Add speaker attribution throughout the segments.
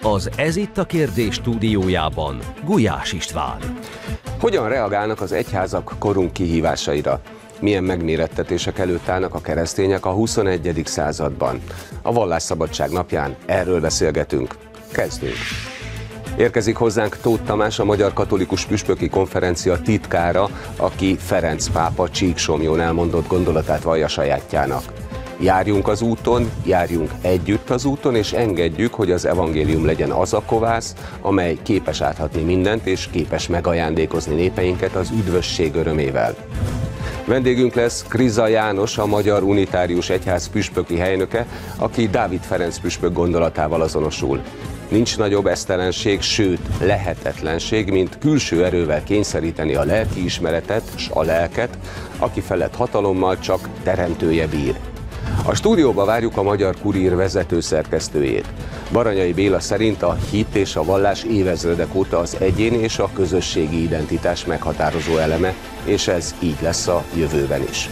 Speaker 1: Az Ez itt a kérdés stúdiójában Gulyás István.
Speaker 2: Hogyan reagálnak az egyházak korunk kihívásaira? Milyen megmérettetések előtt állnak a keresztények a 21. században? A Vallásszabadság napján erről beszélgetünk. Kezdjünk! Érkezik hozzánk Tóth Tamás, a Magyar Katolikus Püspöki Konferencia titkára, aki Ferenc pápa Csíksomlyón elmondott gondolatát vallja sajátjának. Járjunk az úton, járjunk együtt az úton, és engedjük, hogy az evangélium legyen az a kovász, amely képes áthatni mindent, és képes megajándékozni népeinket az üdvösség örömével. Vendégünk lesz Kriza János, a Magyar Unitárius Egyház püspöki helynöke, aki Dávid Ferenc püspök gondolatával azonosul. Nincs nagyobb esztelenség, sőt lehetetlenség, mint külső erővel kényszeríteni a lelkiismeretet s a lelket, aki felett hatalommal csak teremtője bír. A stúdióba várjuk a Magyar Kurír vezető szerkesztőjét. Baranyai Béla szerint a hit és a vallás évezredek óta az egyéni és a közösségi identitás meghatározó eleme, és ez így lesz a jövőben is.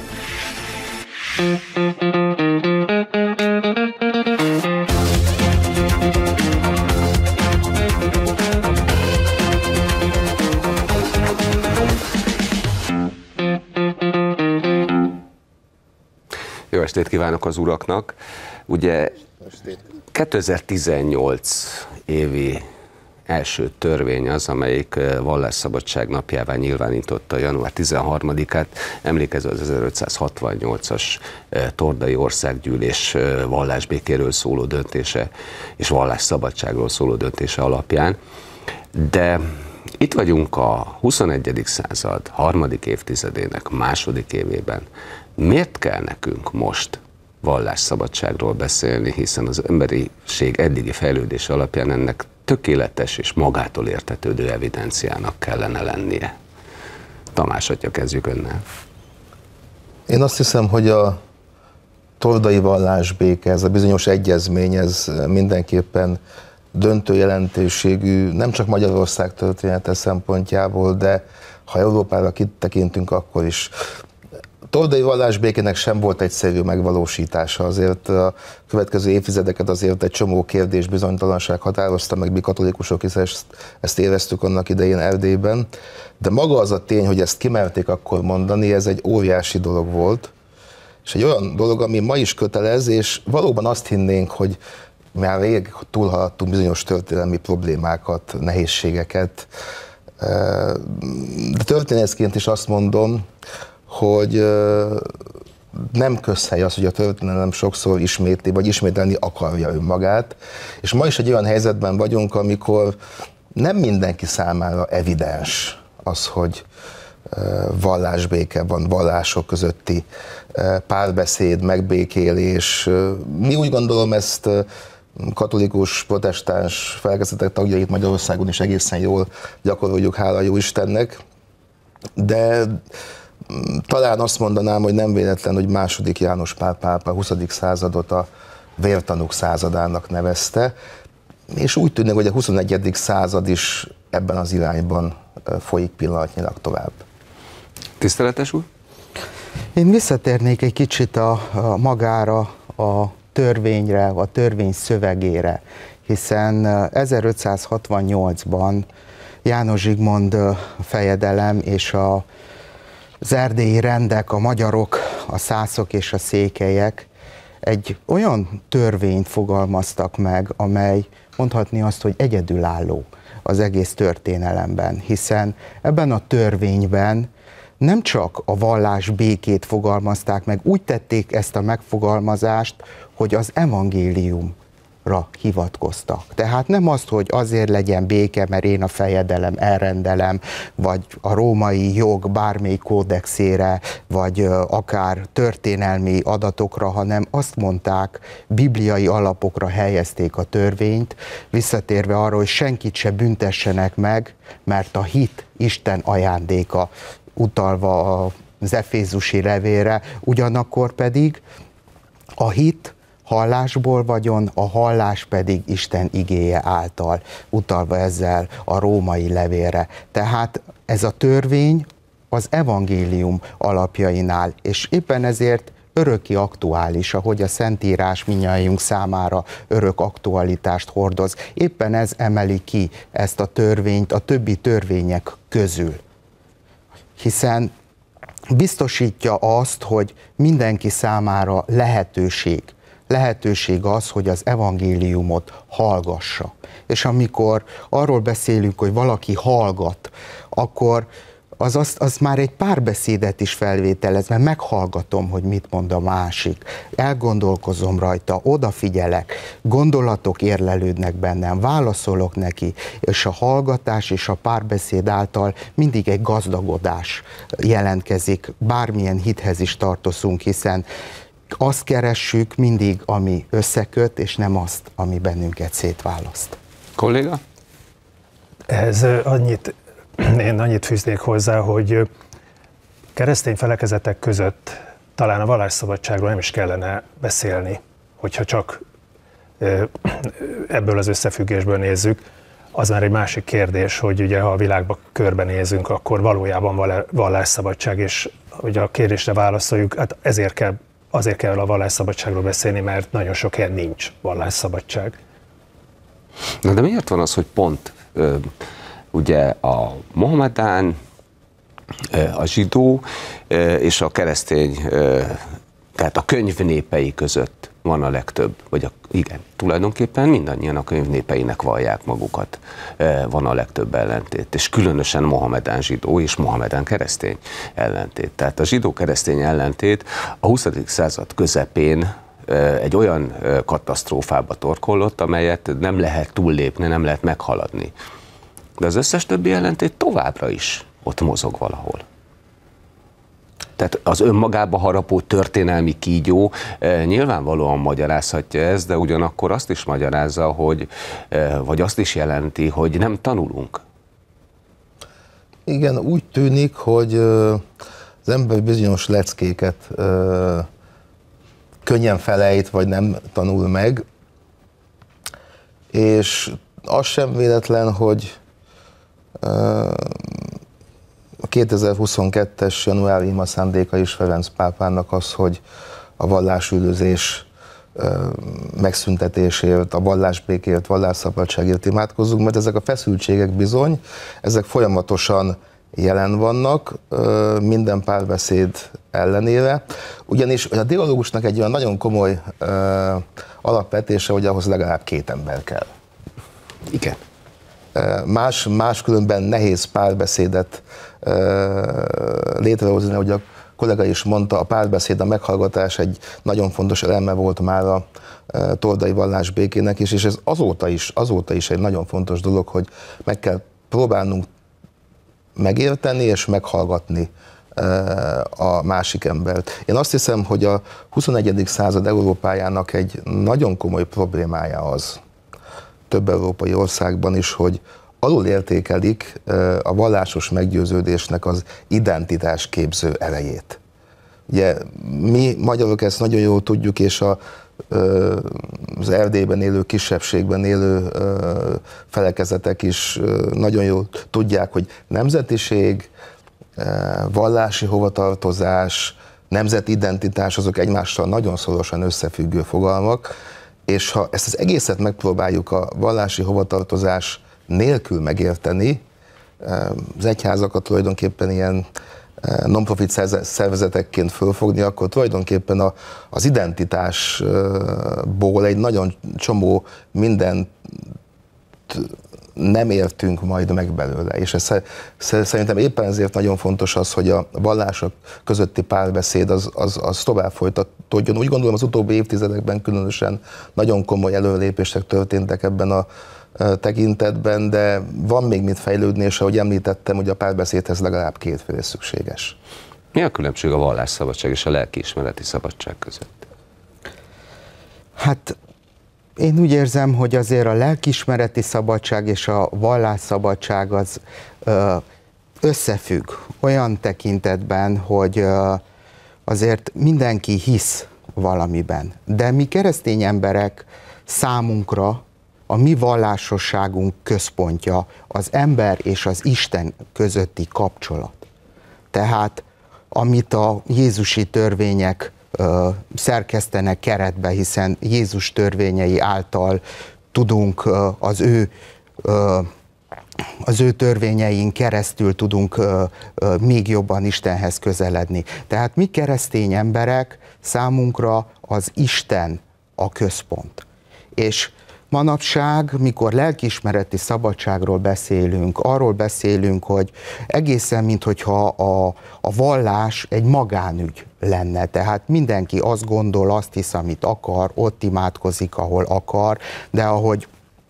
Speaker 2: Jó estét kívánok az uraknak! Ugye 2018 évi első törvény az, amelyik Vallásszabadság napjává nyilvánította január 13-át, emlékező az 1568-as Tordai Országgyűlés vallásbékéről szóló döntése és vallásszabadságról szóló döntése alapján. De itt vagyunk a 21. század harmadik évtizedének második évében. Miért kell nekünk most vallásszabadságról beszélni, hiszen az emberiség eddigi fejlődése alapján ennek tökéletes és magától értetődő evidenciának kellene lennie? Tamás atya, kezdjük önnel.
Speaker 3: Én azt hiszem, hogy a tordai vallásbéke, ez a bizonyos egyezmény, ez mindenképpen döntő jelentőségű, nem csak Magyarország története szempontjából, de ha Európára kitekintünk, akkor is. A tordai vallásbékének sem volt egyszerű megvalósítása, azért a következő évtizedeket azért egy csomó kérdés, bizonytalanság határozta meg, mi katolikusok is ezt éreztük annak idején Erdélyben, de maga az a tény, hogy ezt kimerték akkor mondani, ez egy óriási dolog volt, és egy olyan dolog, ami ma is kötelez, és valóban azt hinnénk, hogy már rég túlhaladtunk bizonyos történelmi problémákat, nehézségeket, de történészként is azt mondom, hogy nem közhely az, hogy a történelem sokszor ismétli, vagy ismételni akarja önmagát, és ma is egy olyan helyzetben vagyunk, amikor nem mindenki számára evidens az, hogy vallásbéke van, vallások közötti párbeszéd, megbékélés. Mi úgy gondolom ezt katolikus, protestáns felekezetek tagjait Magyarországon is egészen jól gyakoroljuk, hála jó Istennek, de talán azt mondanám, hogy nem véletlen, hogy II. János Pál pápa 20. századot a vértanúk századának nevezte, és úgy tűnik, hogy a 21. század is ebben az irányban folyik pillanatnyilag tovább.
Speaker 2: Tiszteletes úr?
Speaker 4: Én visszatérnék egy kicsit magára a törvényre, a törvény szövegére, hiszen 1568-ban János Zsigmond fejedelem és az erdélyi rendek, a magyarok, a szászok és a székelyek egy olyan törvényt fogalmaztak meg, amely mondhatni azt, hogy egyedülálló az egész történelemben, hiszen ebben a törvényben nem csak a vallás békét fogalmazták meg, úgy tették ezt a megfogalmazást, hogy az evangéliumra hivatkoztak. Tehát nem azt, hogy azért legyen béke, mert én a fejedelem elrendelem, vagy a római jog bármelyik kódexére, vagy akár történelmi adatokra, hanem azt mondták, bibliai alapokra helyezték a törvényt, visszatérve arra, hogy senkit se büntessenek meg, mert a hit Isten ajándéka, utalva az efézusi levélre, ugyanakkor pedig a hit hallásból vagyon, a hallás pedig Isten igéje által, utalva ezzel a római levélre. Tehát ez a törvény az evangélium alapjainál, és éppen ezért örökké aktuális, ahogy a Szentírás mindnyájunk számára örök aktualitást hordoz. Éppen ez emeli ki ezt a törvényt a többi törvények közül. Hiszen biztosítja azt, hogy mindenki számára lehetőség az, hogy az evangéliumot hallgassa. És amikor arról beszélünk, hogy valaki hallgat, akkor az már egy párbeszédet is felvételez, mert meghallgatom, hogy mit mond a másik, elgondolkozom rajta, odafigyelek, gondolatok érlelődnek bennem, válaszolok neki, és a hallgatás és a párbeszéd által mindig egy gazdagodás jelentkezik, bármilyen hithez is tartozunk, hiszen azt keressük mindig, ami összeköt, és nem azt, ami bennünket szétválaszt.
Speaker 2: Kolléga?
Speaker 5: Ehhez én annyit fűznék hozzá, hogy keresztény felekezetek között talán a vallásszabadságról nem is kellene beszélni, hogyha csak ebből az összefüggésből nézzük. Az már egy másik kérdés, hogy ugye ha a világba körbenézünk, akkor valójában van vallásszabadság, és hogy a kérdésre válaszoljuk, hát azért kell a vallásszabadságról beszélni, mert nagyon sok helyen nincs vallásszabadság.
Speaker 2: Na de miért van az, hogy pont ugye a mohamedán, a zsidó és a keresztény, tehát a könyvnépei között van a legtöbb, igen, tulajdonképpen mindannyian a könyvnépeinek vallják magukat, van a legtöbb ellentét, és különösen mohamedán zsidó és mohamedán keresztény ellentét. Tehát a zsidó-keresztény ellentét a 20. század közepén egy olyan katasztrófába torkollott, amelyet nem lehet túllépni, nem lehet meghaladni. De az összes többi ellentét továbbra is ott mozog valahol. Tehát az önmagába harapó történelmi kígyó nyilvánvalóan magyarázhatja ezt, de ugyanakkor azt is magyarázza, hogy, vagy azt is jelenti, hogy nem tanulunk.
Speaker 3: Igen, úgy tűnik, hogy az ember bizonyos leckéket könnyen felejt, vagy nem tanul meg, és az sem véletlen, hogy a 2022-es januári ima szándéka is Ferenc pápának az, hogy a vallásüldözés megszüntetésért, a vallásbékért, vallásszabadságért imádkozzunk, mert ezek a feszültségek bizony, ezek folyamatosan jelen vannak minden párbeszéd ellenére, ugyanis a dialógusnak egy olyan nagyon komoly alapvetése, hogy ahhoz legalább 2 ember kell.
Speaker 2: Igen.
Speaker 3: Máskülönben nehéz párbeszédet létrehozni, ahogy a kollega is mondta, a párbeszéd, a meghallgatás egy nagyon fontos eleme volt már a tordai vallásbékének is, és ez azóta is egy nagyon fontos dolog, hogy meg kell próbálnunk megérteni és meghallgatni a másik embert. Én azt hiszem, hogy a 21. század Európájának egy nagyon komoly problémája az, több európai országban is, hogy alulértékelik a vallásos meggyőződésnek az identitásképző erejét. Ugye mi magyarok ezt nagyon jól tudjuk, és az Erdélyben élő, kisebbségben élő felekezetek is nagyon jól tudják, hogy nemzetiség, vallási hovatartozás, nemzeti identitás, azok egymással nagyon szorosan összefüggő fogalmak, és ha ezt az egészet megpróbáljuk a vallási hovatartozás nélkül megérteni, az egyházakat tulajdonképpen ilyen non-profit szervezetekként fölfogni, akkor tulajdonképpen az identitásból egy nagyon csomó mindent nem értünk majd meg belőle. És szerintem éppen ezért nagyon fontos az, hogy a vallások közötti párbeszéd az tovább folytatódjon. Úgy gondolom, az utóbbi évtizedekben különösen nagyon komoly előrelépések történtek ebben a tekintetben, de van még mit fejlődni, és ahogy említettem, hogy a párbeszédhez legalább 2 fél szükséges.
Speaker 2: Mi a különbség a vallásszabadság és a lelkiismereti szabadság között?
Speaker 4: Hát én úgy érzem, hogy azért a lelkiismereti szabadság és a vallásszabadság az összefügg olyan tekintetben, hogy azért mindenki hisz valamiben. De mi keresztény emberek számunkra a mi vallásosságunk központja az ember és az Isten közötti kapcsolat. Tehát amit a jézusi törvények szerkesztenek keretbe, hiszen Jézus törvényei által tudunk az ő törvényein keresztül tudunk még jobban Istenhez közeledni. Tehát mi keresztény emberek, számunkra az Isten a központ. És manapság, mikor lelkiismereti szabadságról beszélünk, arról beszélünk, hogy egészen minthogyha a vallás egy magánügy lenne. Tehát mindenki azt gondol, azt hisz, amit akar, ott imádkozik, ahol akar, de ahogy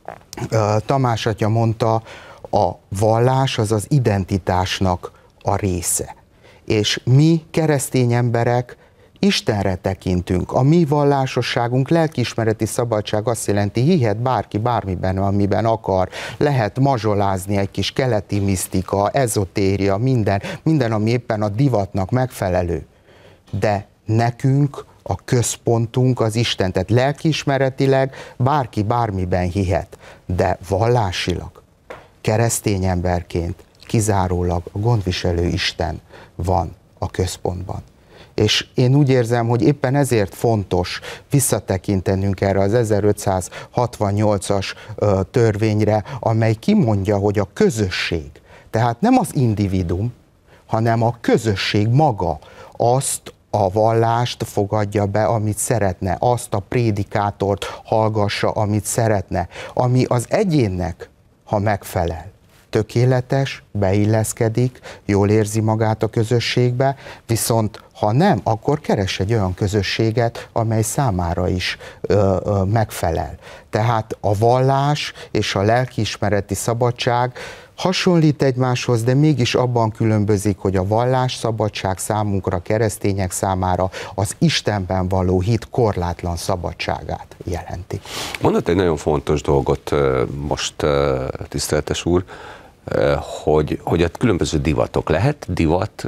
Speaker 4: Tamás atya mondta, a vallás az az identitásnak a része. És mi, keresztény emberek, Istenre tekintünk. A mi vallásosságunk, lelkiismereti szabadság azt jelenti, hihet bárki bármiben, amiben akar. Lehet mazsolázni, egy kis keleti misztika, ezotéria, minden, ami éppen a divatnak megfelelő. De nekünk a központunk az Isten, tehát lelkiismeretileg bárki bármiben hihet, de vallásilag, keresztény emberként kizárólag a gondviselő Isten van a központban. És én úgy érzem, hogy éppen ezért fontos visszatekintenünk erre az 1568-as törvényre, amely kimondja, hogy a közösség, tehát nem az individuum, hanem a közösség maga azt a vallást fogadja be, amit szeretne, azt a prédikátort hallgassa, amit szeretne, ami az egyénnek, ha megfelel, tökéletes, beilleszkedik, jól érzi magát a közösségbe, viszont ha nem, akkor keres egy olyan közösséget, amely számára is megfelel. Tehát a vallás és a lelkiismereti szabadság hasonlít egymáshoz, de mégis abban különbözik, hogy a vallás szabadság számunkra, keresztények számára az Istenben való hit korlátlan szabadságát jelenti.
Speaker 2: Mondott egy nagyon fontos dolgot most, tiszteletes úr, hogy a különböző divatok. Lehet divat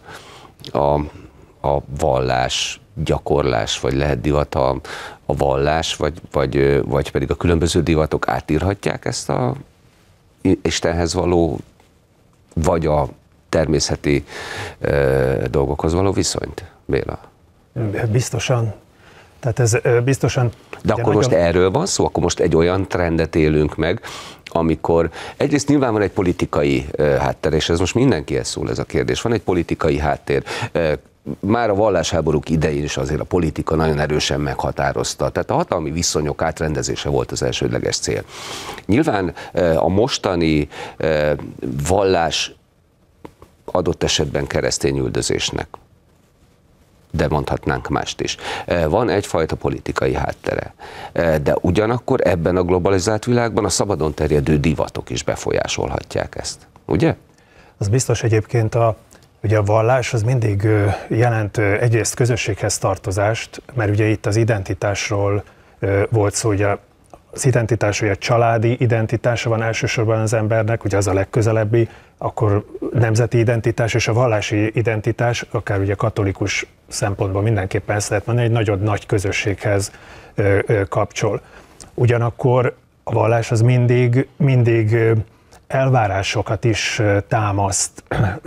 Speaker 2: a vallás gyakorlás, vagy lehet divat a vallás, vagy pedig a különböző divatok átírhatják ezt a Istenhez való, vagy a természeti dolgokhoz való viszonyt, Béla?
Speaker 5: Biztosan. Tehát ez biztosan...
Speaker 2: De akkor most erről van szó? Akkor most egy olyan trendet élünk meg, amikor egyrészt nyilván van egy politikai háttér, és ez most mindenkihez szól ez a kérdés, van egy politikai háttér. Már a vallásháborúk idején is azért a politika nagyon erősen meghatározta. Tehát a hatalmi viszonyok átrendezése volt az elsődleges cél. Nyilván a mostani vallás adott esetben keresztényüldözésnek, de mondhatnánk mást is. Van egyfajta politikai háttere, de ugyanakkor ebben a globalizált világban a szabadon terjedő divatok is befolyásolhatják ezt, ugye? Az biztos. Egyébként ugye a vallás az mindig jelent egyrészt közösséghez tartozást, mert ugye itt az identitásról volt szó, ugye az identitás, hogy a családi identitása van elsősorban az embernek, ugye az a legközelebbi, akkor nemzeti identitás és a vallási identitás, akár ugye katolikus szempontból mindenképpen ezt lehet mondani, egy nagyon nagy közösséghez kapcsol. Ugyanakkor a vallás az mindig elvárásokat is támaszt,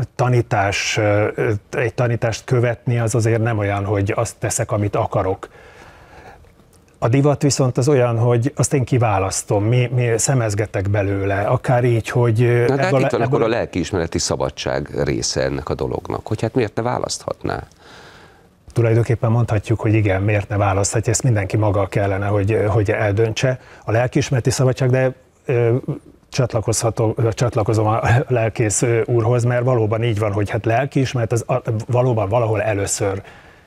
Speaker 2: egy tanítást követni az azért nem olyan, hogy azt teszek, amit akarok. A divat viszont az olyan, hogy azt én kiválasztom, mi szemezgetek belőle, akár így, hogy... Na, de hát itt van akkor a lelkiismereti szabadság része ennek a dolognak, hogy hát miért ne választhatná?
Speaker 5: Tulajdonképpen mondhatjuk, hogy igen, miért ne választhatja, ezt mindenki maga kellene, hogy eldöntse. A lelkiismereti szabadság, de csatlakozom a lelkész úrhoz, mert valóban így van, hogy hát lelkiismeret, az valóban valahol először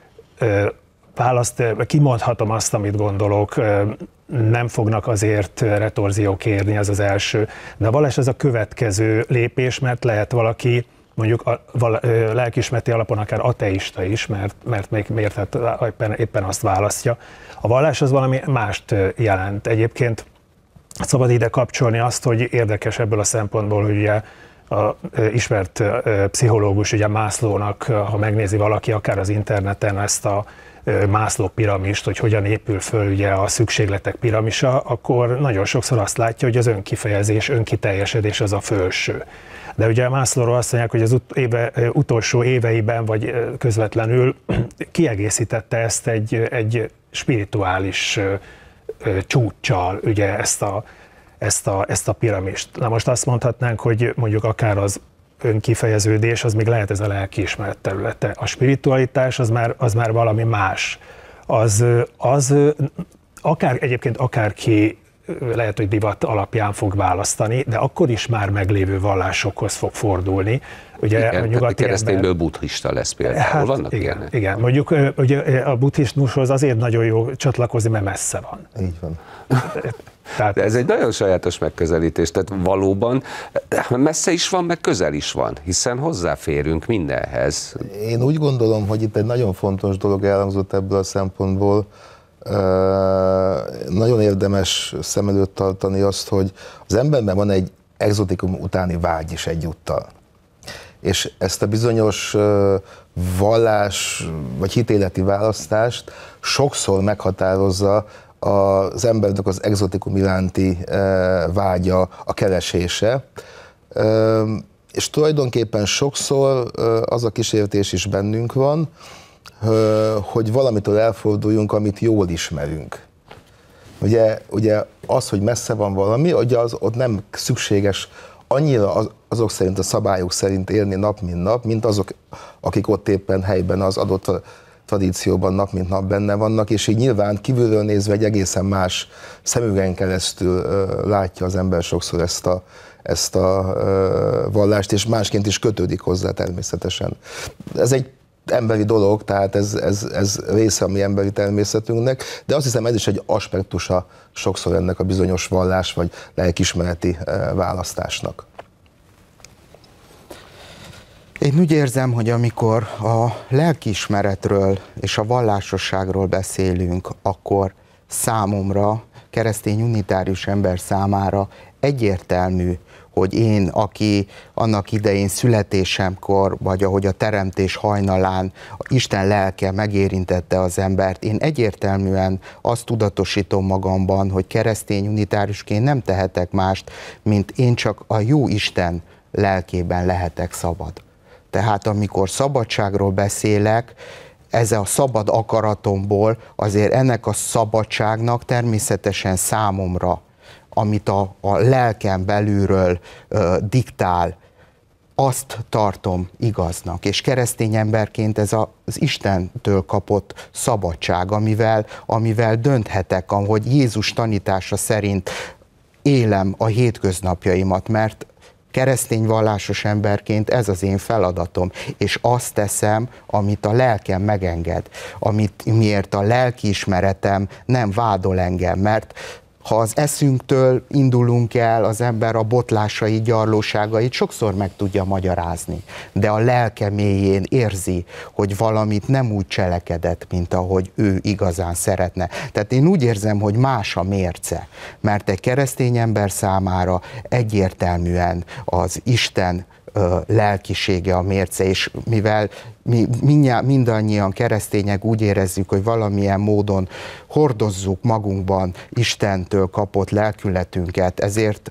Speaker 5: kimondhatom azt, amit gondolok, nem fognak azért retorziók érni, ez az első. De a vallás az a következő lépés, mert lehet valaki mondjuk lelkiismereti alapon akár ateista is, mert még miért éppen azt választja. A vallás az valami mást jelent. Egyébként szabad ide kapcsolni azt, hogy érdekes ebből a szempontból, hogy ugye a ismert pszichológus, ugye Maslownak, ha megnézi valaki akár az interneten ezt a Maslow piramist, hogy hogyan épül föl ugye a szükségletek piramisa, akkor nagyon sokszor azt látja, hogy az önkifejezés, önkiteljesedés az a felső. De ugye Maslowról azt mondják, hogy az utolsó éveiben, vagy közvetlenül kiegészítette ezt egy spirituális csúccsal, ugye ezt a piramist. Na most azt mondhatnánk, hogy mondjuk akár az önkifejeződés, az még lehet ez a lelkiismeret területe. A spiritualitás az már valami más. Egyébként akárki lehet, hogy divat alapján fog választani, de akkor is már meglévő vallásokhoz fog fordulni. Ugye
Speaker 2: igen, a nyugati keresztényből buddhista lesz például.
Speaker 5: Hát,
Speaker 2: vannak
Speaker 5: igen,
Speaker 2: ilyenek?
Speaker 5: Igen, mondjuk ugye a buddhizmushoz azért nagyon jó csatlakozni, mert messze van.
Speaker 3: Így van.
Speaker 2: De ez egy nagyon sajátos megközelítés, tehát valóban messze is van, meg közel is van, hiszen hozzáférünk mindenhez.
Speaker 3: Én úgy gondolom, hogy itt egy nagyon fontos dolog elhangzott ebből a szempontból. Nagyon érdemes szem előtt tartani azt, hogy az emberben van egy egzotikum utáni vágy is egyúttal. És ezt a bizonyos vallás vagy hitéleti választást sokszor meghatározza az embernek az egzotikum iránti vágya, a keresése. És tulajdonképpen sokszor az a kísértés is bennünk van, hogy valamitől elforduljunk, amit jól ismerünk. Ugye az, hogy messze van valami, ugye ott nem szükséges annyira azok szerint, a szabályok szerint élni nap, mint nap, mint azok, akik ott éppen helyben az adott tradícióban nap, mint nap benne vannak, és így nyilván kívülről nézve egy egészen más szemüvegen keresztül látja az ember sokszor ezt a vallást, és másként is kötődik hozzá természetesen. Ez egy emberi dolog, tehát ez része a mi emberi természetünknek, de azt hiszem ez is egy aspektusa sokszor ennek a bizonyos vallás vagy lelkiismereti választásnak.
Speaker 4: Én úgy érzem, hogy amikor a lelkiismeretről és a vallásosságról beszélünk, akkor számomra, keresztény unitárius ember számára egyértelmű, hogy én, aki annak idején születésemkor, vagy ahogy a teremtés hajnalán Isten lelke megérintette az embert, én egyértelműen azt tudatosítom magamban, hogy keresztény unitáriusként nem tehetek mást, mint én csak a jó Isten lelkében lehetek szabad. Tehát amikor szabadságról beszélek, ez a szabad akaratomból azért ennek a szabadságnak természetesen számomra, amit a lelkem belülről diktál, azt tartom igaznak. És keresztény emberként ez az Istentől kapott szabadság, amivel dönthetek, ahogy Jézus tanítása szerint élem a hétköznapjaimat, mert keresztény vallásos emberként ez az én feladatom, és azt teszem, amit a lelkem megenged, miért a lelkiismeretem nem vádol engem, mert ha az eszünktől indulunk el, az ember a botlásai, gyarlóságait sokszor meg tudja magyarázni, de a lelke mélyén érzi, hogy valamit nem úgy cselekedett, mint ahogy ő igazán szeretne. Tehát én úgy érzem, hogy más a mérce, mert egy keresztény ember számára egyértelműen az Isten lelkisége a mérce, és mivel mi mindannyian keresztények úgy érezzük, hogy valamilyen módon hordozzuk magunkban Istentől kapott lelkületünket, ezért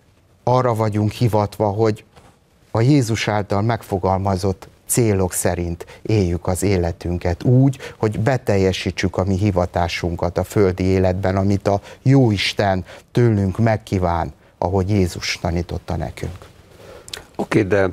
Speaker 4: arra vagyunk hivatva, hogy a Jézus által megfogalmazott célok szerint éljük az életünket úgy, hogy beteljesítsük a mi hivatásunkat a földi életben, amit a Jóisten tőlünk megkíván, ahogy Jézus tanította nekünk.
Speaker 2: Oké, de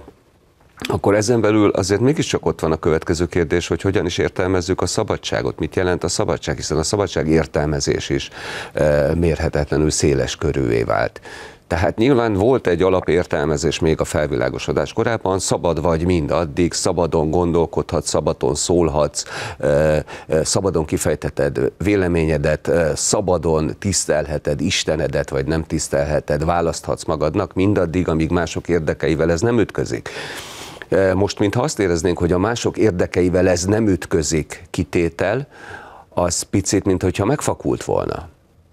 Speaker 2: akkor ezen belül azért mégiscsak ott van a következő kérdés, hogy hogyan is értelmezzük a szabadságot, mit jelent a szabadság, hiszen a szabadság értelmezés is mérhetetlenül széles körűvé vált. Tehát nyilván volt egy alapértelmezés még a felvilágosodás korában, szabad vagy mindaddig, szabadon gondolkodhatsz, szabadon szólhatsz, szabadon kifejtheted véleményedet, szabadon tisztelheted Istenedet, vagy nem tisztelheted, választhatsz magadnak mindaddig, amíg mások érdekeivel ez nem ütközik. Most, mintha azt éreznénk, hogy a mások érdekeivel ez nem ütközik kitétel, az picit, mintha megfakult volna.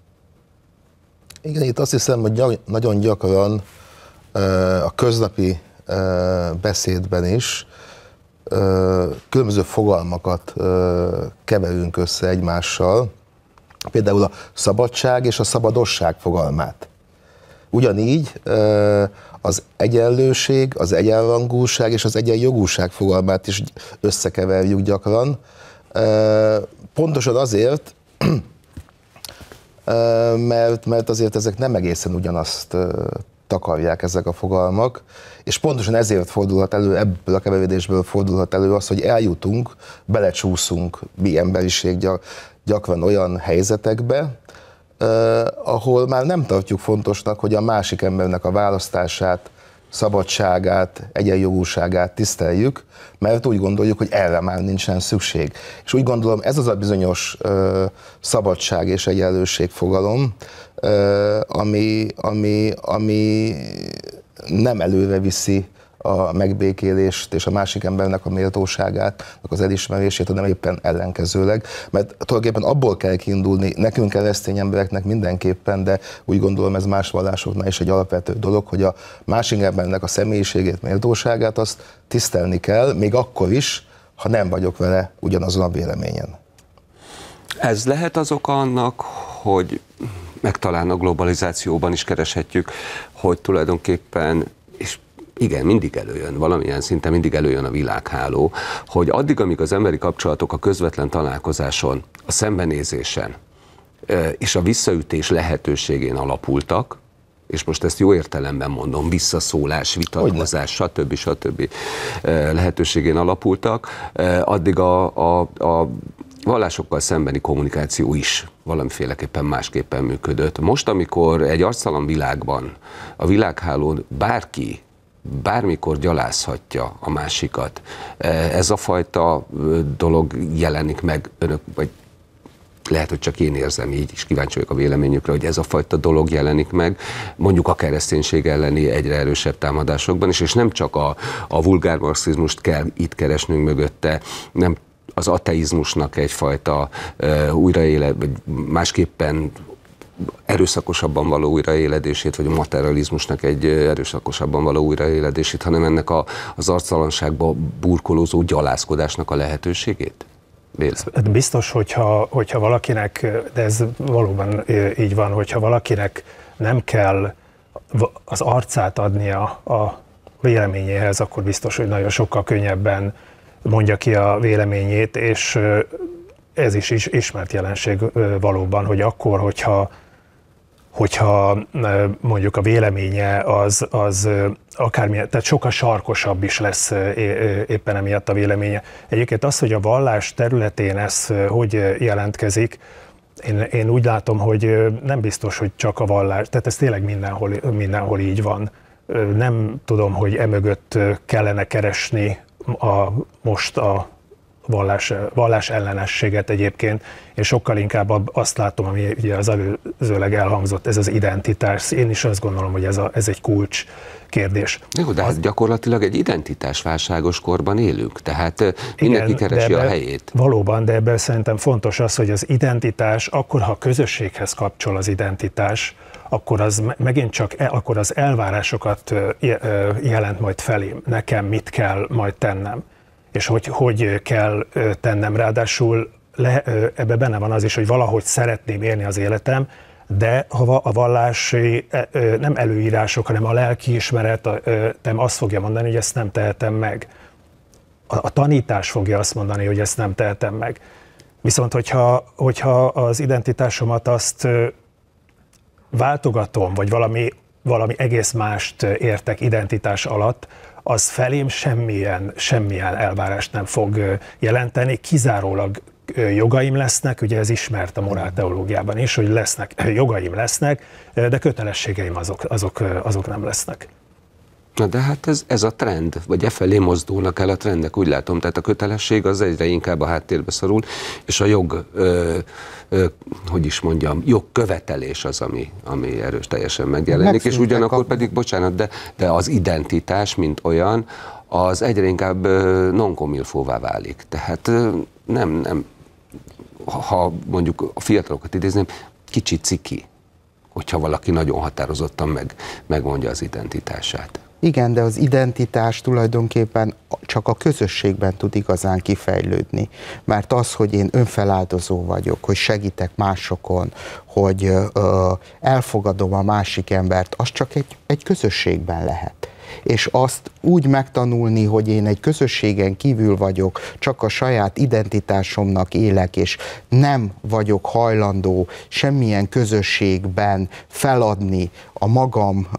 Speaker 3: Igen, itt azt hiszem, hogy nagyon gyakran a köznapi beszédben is különböző fogalmakat keverünk össze egymással, például a szabadság és a szabadosság fogalmát. Ugyanígy az egyenlőség, az egyenrangúság és az egyenjogúság fogalmát is összekeverjük gyakran. Pontosan azért, mert azért ezek nem egészen ugyanazt takarják ezek a fogalmak, és pontosan ezért fordulhat elő, ebből a keveredésből fordulhat elő az, hogy eljutunk, belecsúszunk mi emberiség gyakran olyan helyzetekbe, ahol már nem tartjuk fontosnak, hogy a másik embernek a választását, szabadságát, egyenjogúságát tiszteljük, mert úgy gondoljuk, hogy erre már nincsen szükség. És úgy gondolom, ez az a bizonyos szabadság és egyenlőség fogalom, ami nem előre viszi a megbékélést és a másik embernek a méltóságát, az elismerését, hanem éppen ellenkezőleg. Mert tulajdonképpen abból kell kiindulni, nekünk keresztény embereknek mindenképpen, de úgy gondolom ez más vallásoknál is egy alapvető dolog, hogy a másik embernek a személyiségét, méltóságát azt tisztelni kell, még akkor is, ha nem vagyok vele ugyanazon a véleményen.
Speaker 2: Ez lehet az oka annak, hogy meg talán a globalizációban is kereshetjük, hogy tulajdonképpen, és igen, mindig előjön, valamilyen szinten mindig előjön a világháló, hogy addig, amíg az emberi kapcsolatok a közvetlen találkozáson, a szembenézésen és a visszaütés lehetőségén alapultak, és most ezt jó értelemben mondom, visszaszólás, vitatkozás, stb. Lehetőségén alapultak, addig a vallásokkal szembeni kommunikáció is valamiféleképpen másképpen működött. Most, amikor egy arctalan világban, a világhálón bárki bármikor gyalázhatja a másikat, ez a fajta dolog jelenik meg önök, vagy lehet, hogy csak én érzem így, és kíváncsi vagyok a véleményükre, hogy ez a fajta dolog jelenik meg, mondjuk a kereszténység elleni egyre erősebb támadásokban is, és nem csak a vulgár marxizmust kell itt keresnünk mögötte, nem az ateizmusnak egyfajta vagy másképpen erőszakosabban való újraéledését, vagy a materializmusnak egy erőszakosabban való újraéledését, hanem ennek az arctalanságba burkolózó gyalázkodásnak a lehetőségét? Béla?
Speaker 5: Biztos, hogyha valakinek, de ez valóban így van, hogyha valakinek nem kell az arcát adnia a véleményéhez, akkor biztos, hogy nagyon sokkal könnyebben mondja ki a véleményét, és ez is ismert jelenség valóban, hogy akkor, hogyha mondjuk a véleménye az akármilyen, tehát sokkal sarkosabb is lesz éppen emiatt a véleménye. Egyébként az, hogy a vallás területén ez hogy jelentkezik, én úgy látom, hogy nem biztos, hogy csak a vallás, tehát ez tényleg mindenhol így van. Nem tudom, hogy emögött kellene keresni most a vallás ellenességet egyébként, és sokkal inkább azt látom, ami ugye az előzőleg elhangzott, ez az identitás. Én is azt gondolom, hogy ez egy kulcs kérdés.
Speaker 2: Jó, de hát gyakorlatilag egy identitásválságos korban élünk, tehát mindenki keresi a helyét.
Speaker 5: Valóban, de ebben szerintem fontos az, hogy az identitás, akkor ha közösséghez kapcsol az identitás, akkor az megint csak akkor az elvárásokat jelent majd felém. Nekem mit kell majd tennem, és hogy kell tennem. Ráadásul ebbe benne van az is, hogy valahogy szeretném élni az életem, de ha a vallási nem előírások, hanem a lelkiismeretem azt fogja mondani, hogy ezt nem tehetem meg. A tanítás fogja azt mondani, hogy ezt nem tehetem meg. Viszont hogyha az identitásomat azt váltogatom, vagy valami egész mást értek identitás alatt, az felém semmilyen elvárást nem fog jelenteni, kizárólag jogaim lesznek, ugye ez ismert a morálteológiában is, hogy jogaim lesznek, de kötelességeim azok nem lesznek.
Speaker 2: Na de hát ez a trend, vagy efelé mozdulnak el a trendek, úgy látom, tehát a kötelesség az egyre inkább a háttérbe szorul, és a jogkövetelés az, ami erős teljesen megjelenik, és ugyanakkor pedig, bocsánat, de az identitás, mint olyan, az egyre inkább non-comme-il-faut-vá válik. Tehát nem, ha mondjuk a fiatalokat idézném, kicsi ciki, hogyha valaki nagyon határozottan megmondja az identitását.
Speaker 4: Igen, de az identitás tulajdonképpen csak a közösségben tud igazán kifejlődni. Mert az, hogy én önfeláldozó vagyok, hogy segítek másokon, hogy elfogadom a másik embert, az csak egy közösségben lehet. És azt úgy megtanulni, hogy én egy közösségen kívül vagyok, csak a saját identitásomnak élek, és nem vagyok hajlandó semmilyen közösségben feladni a magam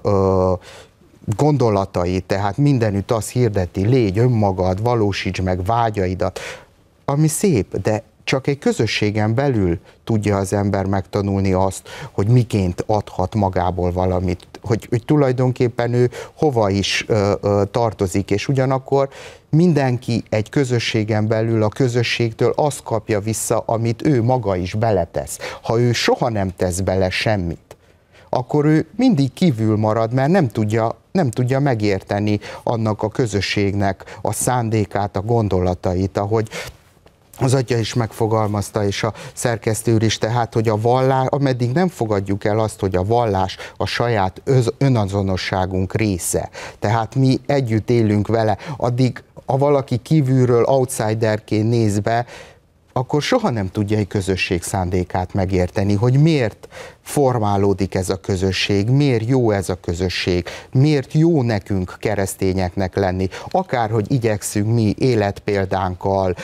Speaker 4: gondolatait, tehát mindenütt azt hirdeti, légy önmagad, valósíts meg vágyaidat, ami szép, de csak egy közösségen belül tudja az ember megtanulni azt, hogy miként adhat magából valamit, hogy tulajdonképpen ő hova is tartozik, és ugyanakkor mindenki egy közösségen belül a közösségtől azt kapja vissza, amit ő maga is beletesz. Ha ő soha nem tesz bele semmit, akkor ő mindig kívül marad, mert nem tudja megérteni annak a közösségnek a szándékát, a gondolatait, ahogy az atya is megfogalmazta, és a szerkesztő úr is, tehát, hogy a vallás, ameddig nem fogadjuk el azt, hogy a vallás a saját önazonosságunk része, tehát mi együtt élünk vele, addig, ha valaki kívülről outsiderként néz be, akkor soha nem tudja egy közösség szándékát megérteni, hogy miért formálódik ez a közösség, miért jó ez a közösség, miért jó nekünk keresztényeknek lenni, akárhogy igyekszünk mi életpéldánkkal,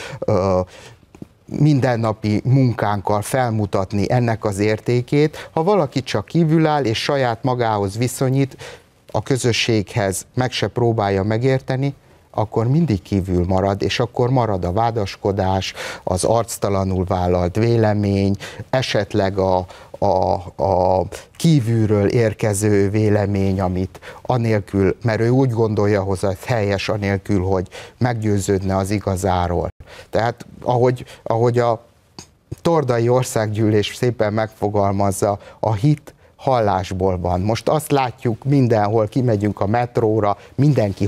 Speaker 4: mindennapi munkánkkal felmutatni ennek az értékét, ha valaki csak kívül áll és saját magához viszonyít, a közösséghez meg se próbálja megérteni, akkor mindig kívül marad, és akkor marad a vádaskodás, az arctalanul vállalt vélemény, esetleg a kívülről érkező vélemény, amit anélkül, mert ő úgy gondolja, hogy ez helyes, anélkül, hogy meggyőződne az igazáról. Tehát ahogy a Tordai Országgyűlés szépen megfogalmazza, a hit hallásból van. Most azt látjuk mindenhol, kimegyünk a metróra, mindenki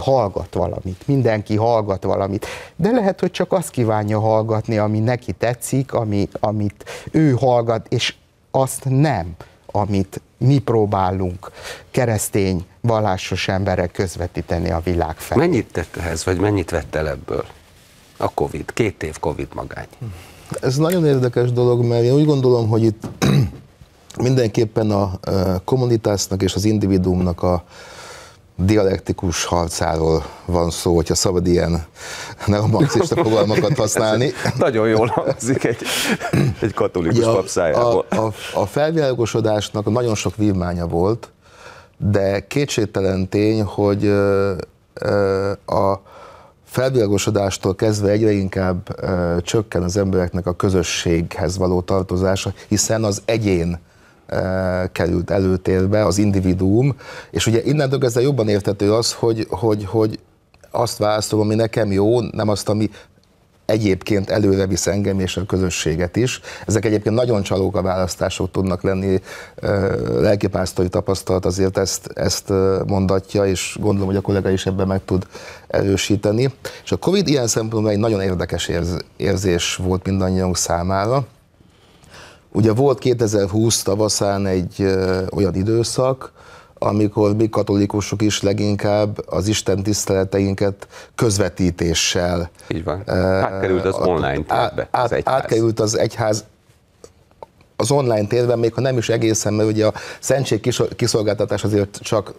Speaker 4: hallgat valamit, de lehet, hogy csak azt kívánja hallgatni, ami neki tetszik, amit ő hallgat, és azt nem, amit mi próbálunk keresztény, vallásos emberek közvetíteni a világ felé.
Speaker 2: Mennyit tett ehhez, vagy mennyit vett el ebből a Covid? 2 év Covid magány.
Speaker 3: Ez nagyon érdekes dolog, mert én úgy gondolom, hogy itt mindenképpen a kommunitásnak és az individuumnak a dialektikus harcáról van szó, hogyha szabad ilyen neomarxista fogalmakat használni.
Speaker 2: Nagyon jól hangzik egy katolikus pap szájából.
Speaker 3: A felvilágosodásnak nagyon sok vívmánya volt, de kétségtelen tény, hogy a felvilágosodástól kezdve egyre inkább csökken az embereknek a közösséghez való tartozása, hiszen az egyén került előtérbe, az individuum, és ugye innentől kezdve jobban érthető az, hogy azt választom, ami nekem jó, nem azt, ami egyébként előre visz engem és a közösséget is. Ezek egyébként nagyon csalóka választások tudnak lenni, lelkipásztori tapasztalat azért ezt mondatja, és gondolom, hogy a kollega is ebben meg tud erősíteni. És a Covid ilyen szempontból egy nagyon érdekes érzés volt mindannyiunk számára. Ugye volt 2020 tavaszán egy olyan időszak, amikor mi katolikusok is leginkább az Isten tiszteleteinket közvetítéssel.
Speaker 2: Így van. Átkerült az online térbe az egyház.
Speaker 3: Átkerült az egyház az online térben, még ha nem is egészen, mert ugye a szentség kiszolgáltatás azért csak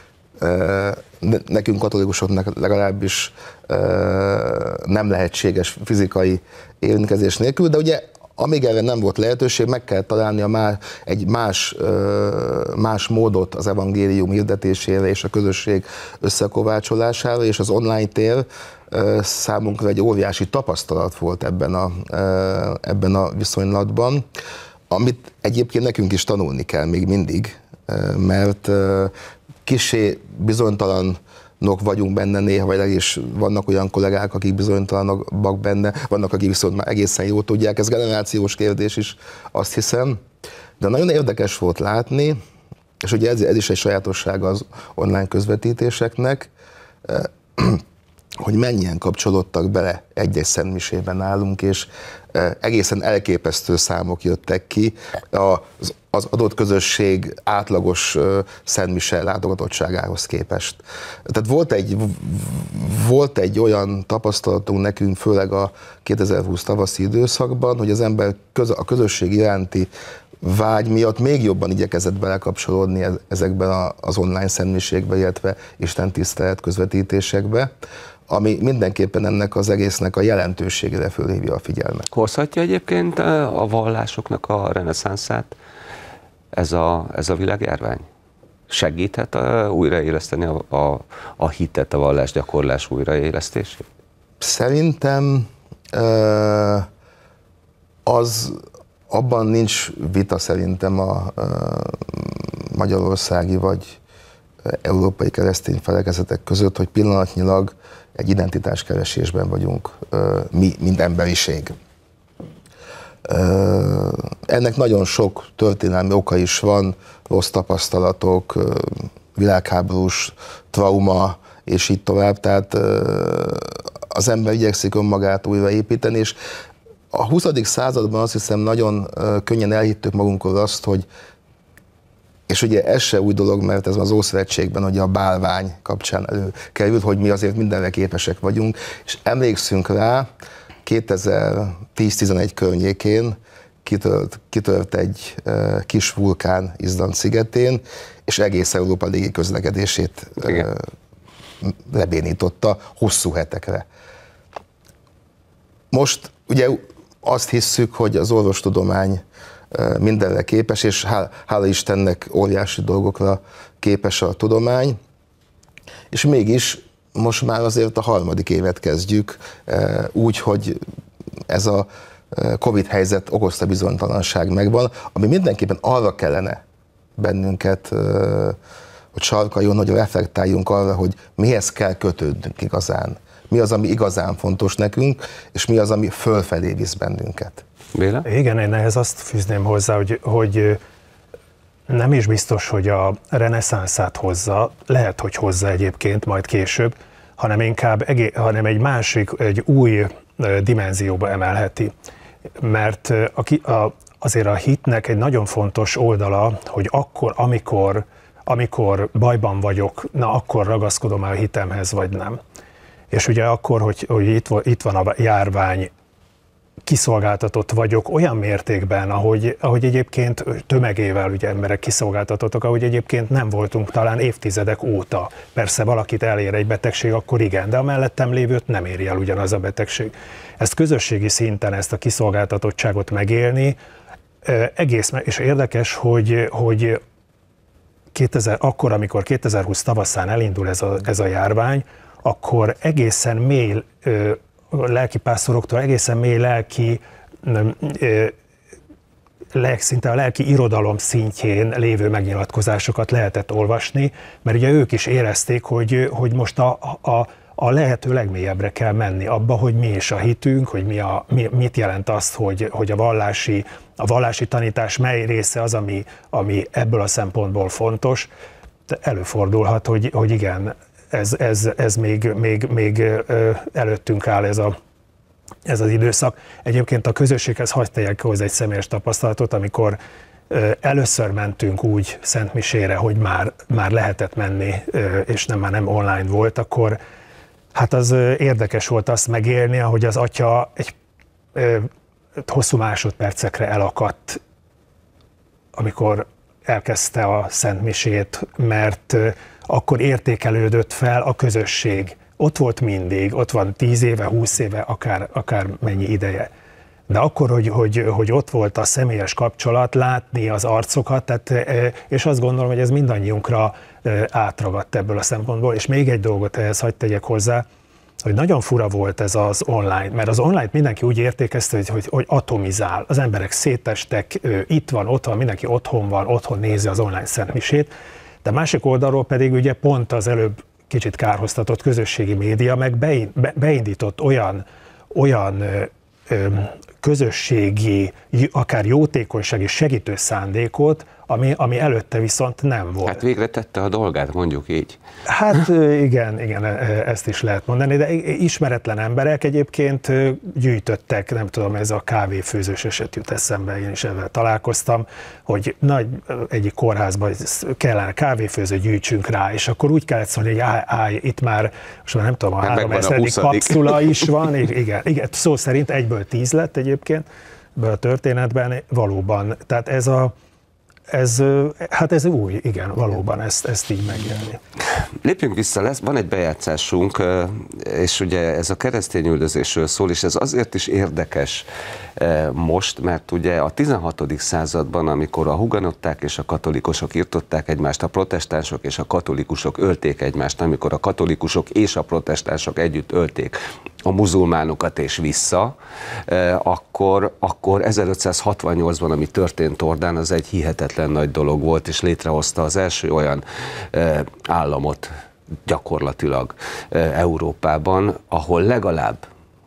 Speaker 3: nekünk katolikusoknak legalábbis nem lehetséges fizikai érintkezés nélkül, de ugye amíg erre nem volt lehetőség, meg kell találni egy más módot az evangélium hirdetésére és a közösség összekovácsolására, és az online tér számunkra egy óriási tapasztalat volt ebben a viszonylatban, amit egyébként nekünk is tanulni kell még mindig, mert kissé bizonytalan vagyunk benne néha, vagy is vannak olyan kollégák, akik bizonytalanok benne, vannak, akik viszont már egészen jól tudják, ez generációs kérdés is, azt hiszem. De nagyon érdekes volt látni, és ugye ez is egy sajátossága az online közvetítéseknek, hogy mennyien kapcsolódtak bele egy-egy szentmisében nálunk, és egészen elképesztő számok jöttek ki az adott közösség átlagos szentmise látogatottságához képest. Tehát volt egy olyan tapasztalatunk nekünk, főleg a 2020 tavaszi időszakban, hogy az ember a közösség iránti vágy miatt még jobban igyekezett belekapcsolódni ezekben az online szentmiségbe, illetve istentisztelet közvetítésekbe, ami mindenképpen ennek az egésznek a jelentőségére fölhívja a figyelmet. Hozhatja
Speaker 2: egyébként a vallásoknak a reneszánszát ez a világjárvány? Segíthet újraéleszteni a hitet, a vallásgyakorlás újraélesztését?
Speaker 3: Szerintem abban nincs vita szerintem a magyarországi vagy európai keresztény felekezetek között, hogy pillanatnyilag egy identitáskeresésben vagyunk mi, mint emberiség. Ennek nagyon sok történelmi oka is van, rossz tapasztalatok, világháborús trauma, és így tovább. Tehát az ember igyekszik önmagát újraépíteni, és a 20. században azt hiszem nagyon könnyen elhittük magunkról azt, hogy, és ugye ez se új dolog, mert ez az Ószövetségben ugye a bálvány kapcsán előkerült, hogy mi azért mindenre képesek vagyunk, és emlékszünk rá, 2010-11 környékén kitört egy kis vulkán Izland szigetén, és egész Európa légi közlekedését lebénította hosszú hetekre. Most ugye azt hisszük, hogy az orvostudomány mindenre képes, és hála Istennek óriási dolgokra képes a tudomány, és mégis most már azért a 3. évet kezdjük úgy, hogy ez a Covid helyzet okozta bizonytalanság megvan, ami mindenképpen arra kellene bennünket, hogy sarkaljon, hogy reflektáljunk arra, hogy mihez kell kötődnünk igazán. Mi az, ami igazán fontos nekünk, és mi az, ami fölfelé visz bennünket.
Speaker 2: Béla?
Speaker 5: Igen, én ehhez azt fűzném hozzá, hogy nem is biztos, hogy a reneszánszát hozza, lehet, hogy hozza egyébként majd később, hanem inkább egy másik, egy új dimenzióba emelheti. Mert azért a hitnek egy nagyon fontos oldala, hogy akkor, amikor bajban vagyok, na akkor ragaszkodom el a hitemhez, vagy nem. És ugye akkor, hogy itt van a járvány, kiszolgáltatott vagyok olyan mértékben, ahogy egyébként tömegével ugye emberek kiszolgáltatottak, ahogy egyébként nem voltunk talán évtizedek óta. Persze valakit elér egy betegség, akkor igen, de a mellettem lévőt nem éri el ugyanaz a betegség. Ezt közösségi szinten, ezt a kiszolgáltatottságot megélni, egész, és érdekes, hogy akkor, amikor 2020 tavaszán elindul ez a járvány, akkor egészen mély lelkipásztoroktól egészen mély szinte a lelki irodalom szintjén lévő megnyilatkozásokat lehetett olvasni, mert ugye ők is érezték, hogy most a lehető legmélyebbre kell menni abba, hogy mi is a hitünk, hogy mit jelent azt, hogy a vallási tanítás mely része az, ami ebből a szempontból fontos. De előfordulhat, hogy igen, ez még előttünk áll ez az időszak. Egyébként a közösséghez hadd tegyek hozzá egy személyes tapasztalatot, amikor először mentünk úgy szentmisére, hogy már lehetett menni, és már nem online volt, akkor hát az érdekes volt azt megélni, ahogy az atya egy hosszú másodpercekre elakadt, amikor elkezdte a szentmisét, mert akkor értékelődött fel a közösség. Ott volt mindig, ott van 10 éve, 20 éve, akár mennyi ideje. De akkor, hogy ott volt a személyes kapcsolat, látni az arcokat, tehát, és azt gondolom, hogy ez mindannyiunkra átragadt ebből a szempontból. És még egy dolgot ehhez hadd tegyek hozzá, hogy nagyon fura volt ez az online, mert az online mindenki úgy értékezte, hogy atomizál. Az emberek szétestek, itt van, ott van, mindenki otthon nézi az online szentmisét, de másik oldalról pedig ugye pont az előbb kicsit kárhoztatott közösségi média meg beindított olyan közösségi, akár jótékonysági segítő szándékot, ami előtte viszont nem volt.
Speaker 2: Hát végre tette a dolgát, mondjuk így.
Speaker 5: Hát igen, ezt is lehet mondani, de ismeretlen emberek egyébként gyűjtöttek, nem tudom, ez a kávéfőzős eset jut eszembe, én is ezzel találkoztam, hogy egyik kórházban kellene kávéfőző, gyűjtsünk rá, és akkor úgy kellett szólni, hogy állj, itt már, most már nem tudom, a 3000. kapszula is van, igen, szó szerint 1-ből 10 lett egyébként, ebből a történetben valóban, tehát ez új, igen, valóban ezt így megjelni.
Speaker 2: Lépjünk vissza, van egy bejátszásunk, és ugye ez a keresztényüldözésről szól, és ez azért is érdekes most, mert ugye a 16. században, amikor a hugenották és a katolikusok irtották egymást, a protestánsok és a katolikusok ölték egymást, amikor a katolikusok és a protestánsok együtt ölték a muzulmánokat és vissza, akkor 1568-ban, ami történt Tordán, az egy hihetetlen nagy dolog volt, és létrehozta az első olyan államot gyakorlatilag Európában, ahol legalább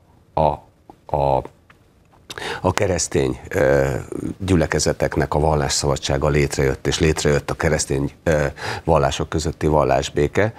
Speaker 2: a keresztény gyülekezeteknek a vallásszabadsága létrejött, és létrejött a keresztény vallások közötti vallásbéke,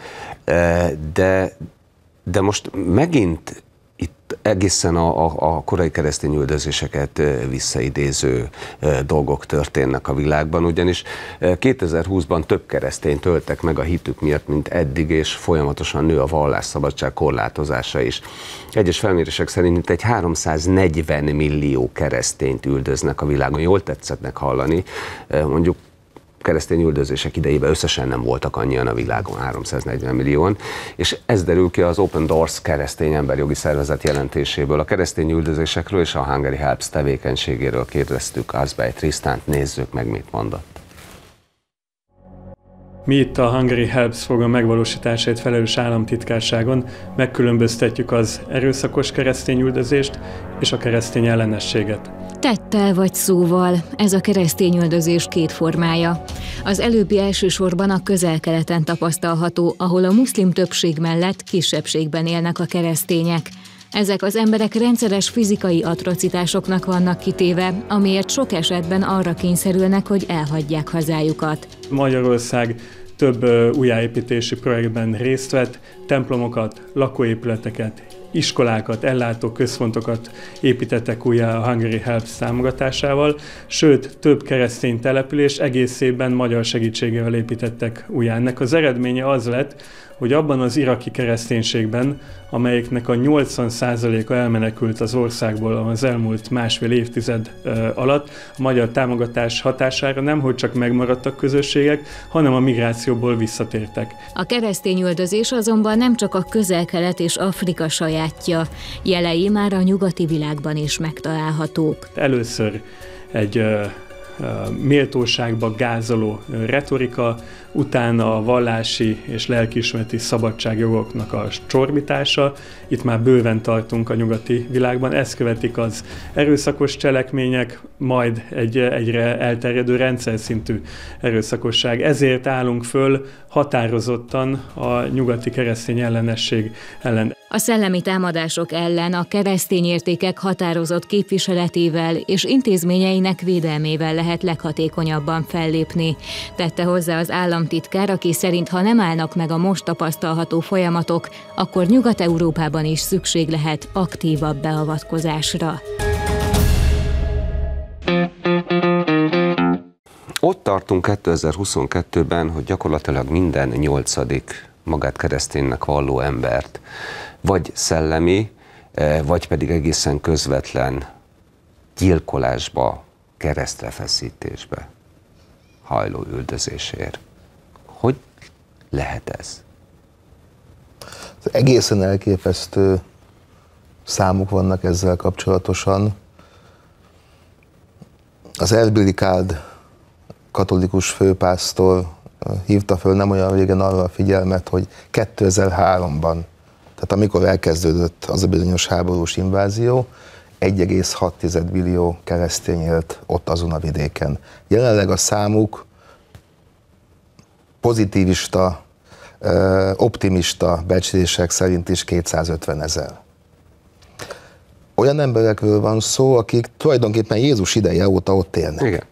Speaker 2: de most megint itt egészen a korai keresztény üldözéseket visszaidéző dolgok történnek a világban, ugyanis 2020-ban több keresztényt öltek meg a hitük miatt, mint eddig, és folyamatosan nő a vallásszabadság korlátozása is. Egyes felmérések szerint egy 340 millió keresztényt üldöznek a világon. Jól tetszettnek hallani, mondjuk keresztény üldözések idejében összesen nem voltak annyian a világon, 340 millióan, és ez derül ki az Open Doors keresztény emberjogi szervezet jelentéséből. A keresztény üldözésekről és a Hungary Helps tevékenységéről kérdeztük Azbej Trisztánt, nézzük meg, mit mondott.
Speaker 6: Mi itt a Hungary Helps program megvalósítását felelős államtitkárságon megkülönböztetjük az erőszakos keresztényüldözést és a keresztény ellenességet.
Speaker 7: Tettel vagy szóval, ez a keresztényüldözés két formája. Az előbbi elsősorban a Közel-Keleten tapasztalható, ahol a muszlim többség mellett kisebbségben élnek a keresztények. Ezek az emberek rendszeres fizikai atrocitásoknak vannak kitéve, amiért sok esetben arra kényszerülnek, hogy elhagyják hazájukat.
Speaker 6: Magyarország több újjáépítési projektben részt vett, templomokat, lakóépületeket, iskolákat, ellátó központokat építettek újjá a Hungary Helps támogatásával, sőt, több keresztény település egészében magyar segítségével építettek újjá. Ennek az eredménye az lett, hogy abban az iraki kereszténységben, amelyiknek a 80%-a elmenekült az országból az elmúlt másfél évtized alatt, a magyar támogatás hatására nemhogy csak megmaradtak közösségek, hanem a migrációból visszatértek.
Speaker 7: A keresztényüldözés azonban nem csak a Közel-Kelet és Afrika sajátja, jelei már a nyugati világban is megtalálhatók.
Speaker 6: Először egy méltóságba gázoló retorika, utána a vallási és lelkiismereti szabadságjogoknak a csorbítása. Itt már bőven tartunk a nyugati világban. Ezt követik az erőszakos cselekmények, majd egy egyre elterjedő rendszer szintű erőszakosság. Ezért állunk föl határozottan a nyugati keresztény ellenesség ellen.
Speaker 7: A szellemi támadások ellen a keresztény értékek határozott képviseletével és intézményeinek védelmével lehet leghatékonyabban fellépni, tette hozzá az államtitkár, aki szerint, ha nem állnak meg a most tapasztalható folyamatok, akkor Nyugat-Európában is szükség lehet aktívabb beavatkozásra.
Speaker 2: Ott tartunk 2022-ben, hogy gyakorlatilag minden 8. magát kereszténynek valló embert vagy szellemi, vagy pedig egészen közvetlen gyilkolásba, keresztrefeszítésbe hajló üldözésért. Hogy lehet ez?
Speaker 3: Egészen elképesztő számok vannak ezzel kapcsolatosan. Az Erbili Káld katolikus főpásztor hívta föl nem olyan régen arra a figyelmet, hogy 2003-ban, tehát amikor elkezdődött az a bizonyos háborús invázió, 1,6 millió keresztény élt ott azon a vidéken. Jelenleg a számuk pozitivista, optimista becslések szerint is 250 000. olyan emberekről van szó, akik tulajdonképpen Jézus ideje óta ott élnek.
Speaker 2: Igen.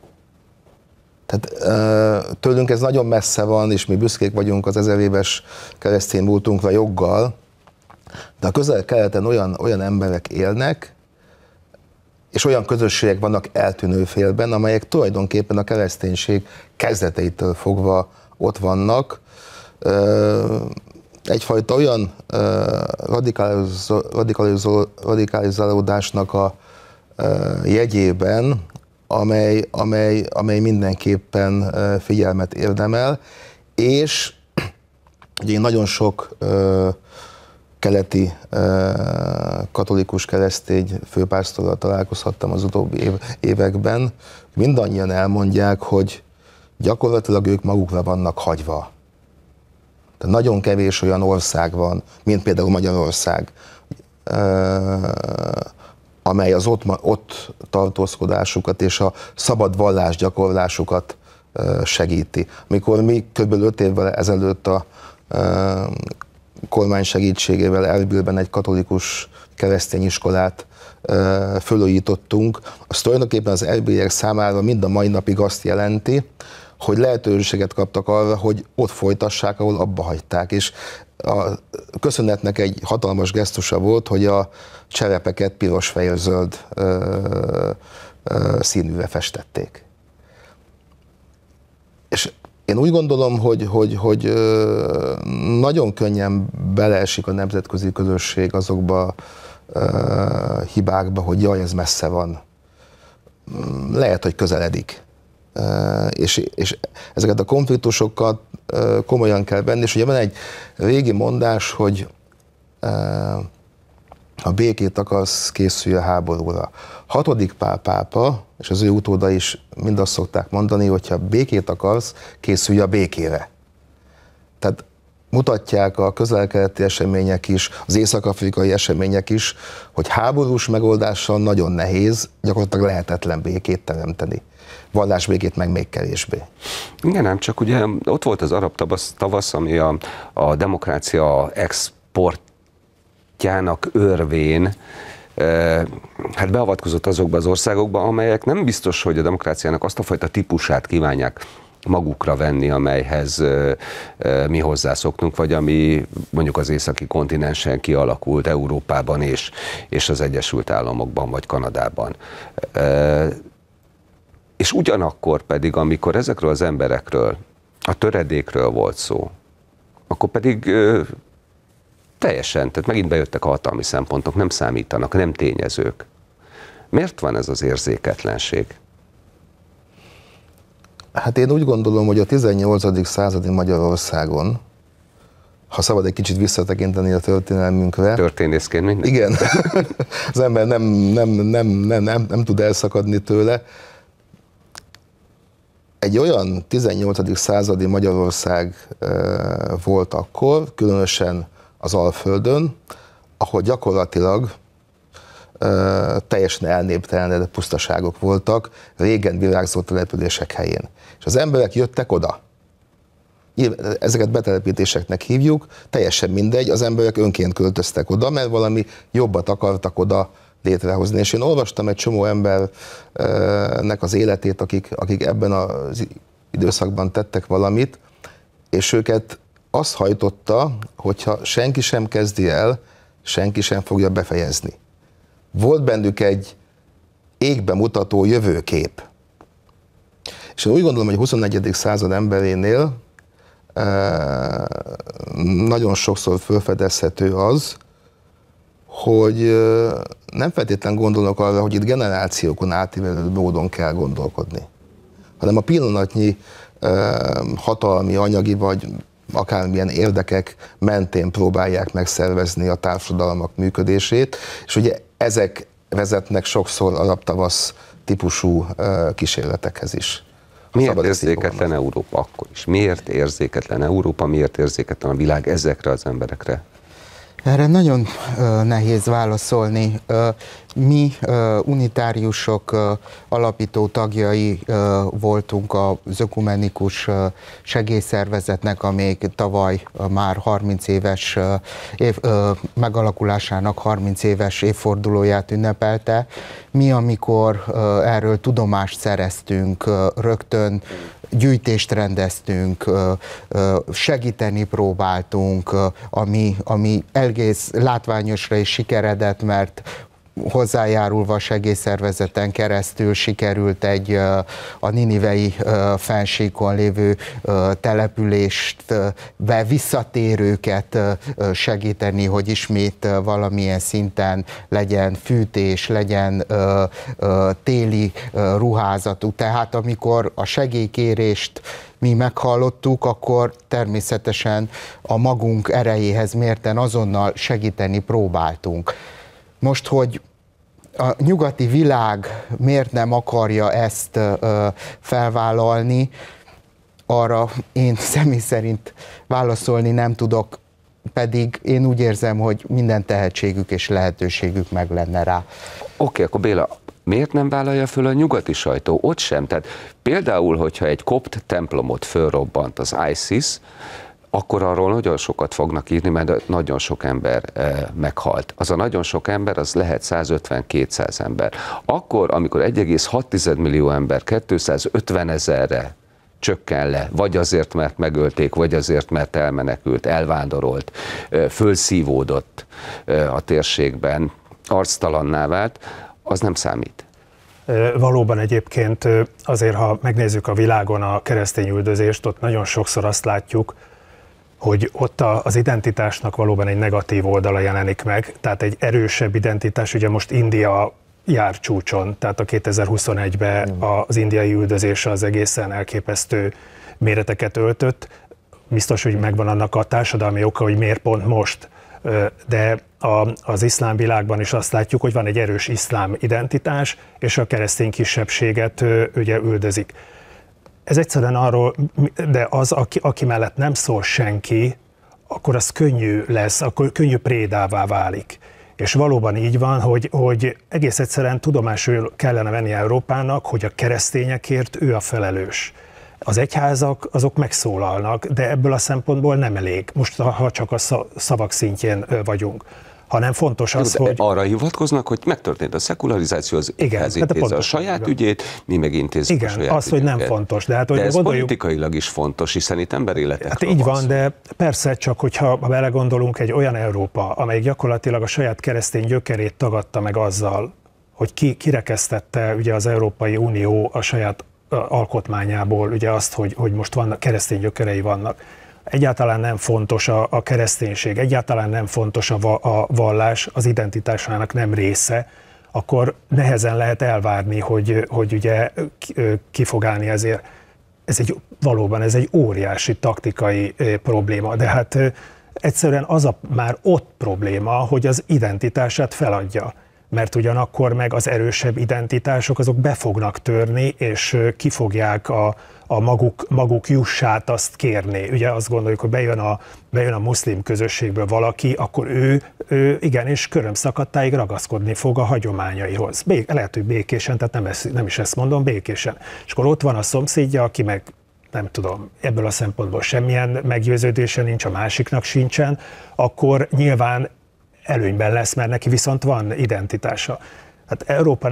Speaker 3: Tehát tőlünk ez nagyon messze van, és mi büszkék vagyunk az 1000 éves keresztény múltunkra joggal, de a Közel-Keleten olyan emberek élnek, és olyan közösségek vannak eltűnő félben, amelyek tulajdonképpen a kereszténység kezdeteitől fogva ott vannak. Egyfajta olyan radikalizálódásnak a jegyében, amely mindenképpen figyelmet érdemel, és ugye én nagyon sok keleti katolikus keresztény főpásztorral találkozhattam az utóbbi években. Mindannyian elmondják, hogy gyakorlatilag ők magukra vannak hagyva. Tehát nagyon kevés olyan ország van, mint például Magyarország, amely az ott tartózkodásukat és a szabad vallásgyakorlásukat segíti. Amikor mi kb. 5 évvel ezelőtt a kormány segítségével Erbilben egy katolikus keresztény iskolát fölújítottunk, az tulajdonképpen az erbiliek számára mind a mai napig azt jelenti, hogy lehetőséget kaptak arra, hogy ott folytassák, ahol abba hagyták. És a köszönetnek egy hatalmas gesztusa volt, hogy a cserepeket piros-fehér-zöld színűre festették. És én úgy gondolom, hogy nagyon könnyen beleesik a nemzetközi közösség azokba hibákba, hogy jaj, ez messze van. Lehet, hogy közeledik. És ezeket a konfliktusokat komolyan kell venni, és ugye van egy régi mondás, hogy ha békét akarsz, készülj a háborúra. 6. Pál pápa, és az ő utóda is mind azt szokták mondani, hogyha békét akarsz, készülj a békére. Tehát mutatják a közel-keleti események is, az észak-afrikai események is, hogy háborús megoldással nagyon nehéz, gyakorlatilag lehetetlen békét teremteni. Vallásbékét meg még kevésbé.
Speaker 2: Igen, nem csak ugye ott volt az arab tavasz, ami a demokrácia exportjának örvén hát beavatkozott azokba az országokba, amelyek nem biztos, hogy a demokráciának azt a fajta típusát kívánják magukra venni, amelyhez mi hozzászoktunk, vagy ami mondjuk az északi kontinensen kialakult, Európában és az Egyesült Államokban, vagy Kanadában. És ugyanakkor pedig, amikor ezekről az emberekről, a töredékről volt szó, akkor pedig teljesen, tehát megint bejöttek a hatalmi szempontok, nem számítanak, nem tényezők. Miért van ez az érzéketlenség?
Speaker 3: Hát én úgy gondolom, hogy a 18. századi Magyarországon, ha szabad egy kicsit visszatekinteni a történelmünkre.
Speaker 2: Történészként minden.
Speaker 3: Igen, az ember nem tud elszakadni tőle. Egy olyan 18. századi Magyarország volt akkor, különösen az Alföldön, ahol gyakorlatilag teljesen elnéptelenedett pusztaságok voltak, régen virágzó települések helyén. És az emberek jöttek oda. Ezeket betelepítéseknek hívjuk, teljesen mindegy, az emberek önként költöztek oda, mert valami jobbat akartak oda létrehozni. És én olvastam egy csomó embernek az életét, akik ebben az időszakban tettek valamit, és őket azt hajtotta, hogyha senki sem kezdi el, senki sem fogja befejezni. Volt bennük egy égbe mutató jövőkép. És én úgy gondolom, hogy a 21. század emberénél nagyon sokszor felfedezhető az, hogy nem feltétlenül gondolnak arra, hogy itt generációkon átívelő módon kell gondolkodni, hanem a pillanatnyi hatalmi, anyagi vagy akármilyen érdekek mentén próbálják megszervezni a társadalmak működését, és ugye ezek vezetnek sokszor arab tavasz típusú kísérletekhez is.
Speaker 2: Miért érzéketlen Európa akkor is? Miért érzéketlen Európa, miért érzéketlen a világ ezekre az emberekre?
Speaker 4: Erre nagyon nehéz válaszolni. Mi unitáriusok alapító tagjai voltunk az ökumenikus segélyszervezetnek, amelyik tavaly már 30 éves megalakulásának 30 éves évfordulóját ünnepelte. Mi, amikor erről tudomást szereztünk, rögtön gyűjtést rendeztünk, segíteni próbáltunk, ami egész látványosra is sikeredett, mert hozzájárulva a segélyszervezeten keresztül sikerült a ninivei fennsíkon lévő települést visszatérőket segíteni, hogy ismét valamilyen szinten legyen fűtés, legyen téli ruházatú. Tehát amikor a segélykérést mi meghallottuk, akkor természetesen a magunk erejéhez mérten azonnal segíteni próbáltunk. Most, hogy a nyugati világ miért nem akarja ezt felvállalni, arra én személy szerint válaszolni nem tudok, pedig én úgy érzem, hogy minden tehetségük és lehetőségük meg lenne rá.
Speaker 2: Oké, akkor Béla, miért nem vállalja föl a nyugati sajtó? Ott sem. Tehát például, hogyha egy kopt templomot fölrobbant az ISIS, akkor arról nagyon sokat fognak írni, mert nagyon sok ember meghalt. Az a nagyon sok ember, az lehet 150-200 ember. Akkor, amikor 1,6 millió ember 250 000-re csökken le, vagy azért, mert megölték, vagy azért, mert elmenekült, elvándorolt, fölszívódott a térségben, arctalanná vált, az nem számít.
Speaker 5: Valóban egyébként azért, ha megnézzük a világon a keresztény üldözést, ott nagyon sokszor azt látjuk, hogy ott az identitásnak valóban egy negatív oldala jelenik meg, tehát egy erősebb identitás, ugye most India jár csúcson, tehát a 2021-ben az indiai üldözés az egészen elképesztő méreteket öltött. Biztos, hogy megvan annak a társadalmi oka, hogy miért pont most, de az iszlám világban is azt látjuk, hogy van egy erős iszlám identitás, és a keresztény kisebbséget ugye üldözik. Ez egyszerűen arról, de az, aki mellett nem szól senki, akkor az könnyű lesz, akkor könnyű prédává válik. És valóban így van, hogy egész egyszerűen tudomásul kellene venni Európának, hogy a keresztényekért ő a felelős. Az egyházak azok megszólalnak, de ebből a szempontból nem elég. Most ha csak a szavak szintjén vagyunk. Hanem fontos az, hogy...
Speaker 2: Arra hivatkoznak, hogy megtörtént a szekularizáció, az egyház intézze a saját ügyét, mi meg intézzük a saját
Speaker 5: az, hogy nem fontos. De, hát, hogy
Speaker 2: ez politikailag is fontos, hiszen itt emberéletekről
Speaker 5: hát így van, de persze csak, hogyha belegondolunk egy olyan Európa, amely gyakorlatilag a saját keresztény gyökerét tagadta meg azzal, hogy kirekesztette ugye az Európai Unió a saját alkotmányából ugye azt, hogy most vannak keresztény gyökerei vannak. Egyáltalán nem fontos a kereszténység, egyáltalán nem fontos a vallás, az identitásának nem része, akkor nehezen lehet elvárni, hogy ugye ki fog állni ezért. Valóban ez egy óriási taktikai probléma, de hát egyszerűen az már ott probléma, hogy az identitását feladja. Mert ugyanakkor meg az erősebb identitások azok be fognak törni, és ki fogják a maguk jussát azt kérni. Ugye azt gondoljuk, hogy bejön a muszlim közösségből valaki, akkor ő igenis körömszakadtáig ragaszkodni fog a hagyományaihoz. Lehet, hogy békésen, tehát nem is ezt mondom, békésen. És akkor ott van a szomszédja, aki meg nem tudom, ebből a szempontból semmilyen meggyőződése nincs, a másiknak sincsen, akkor nyilván előnyben lesz, mert neki viszont van identitása. Hát Európa